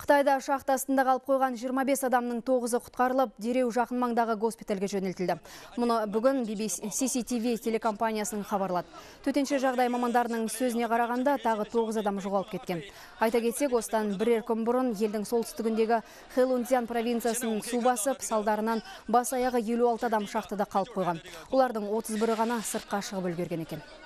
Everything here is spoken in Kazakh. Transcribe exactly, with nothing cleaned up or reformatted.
Қытайда шахта астында қалып қойған жиырма бес адамның тоғызы құтқарылып, дереу жақын маңдағы госпитальге жөнелтілді. Мұны бүгін би би си си ти ви телекомпаниясының хабарлады. Төтенше жағдай мамандарының сөзіне қарағанда, тағы тоғыз адам жоғалып кеткен. Айта кетсек, осыдан бірер күн бұрын елдің солтүстігіндегі Хэлунцзян провинциясын су басып, салдарынан бас аяғы елу алты адам шахтада қалып қойған. Олардың отыз бірі ғана сыртқа шығып үлгерген екен.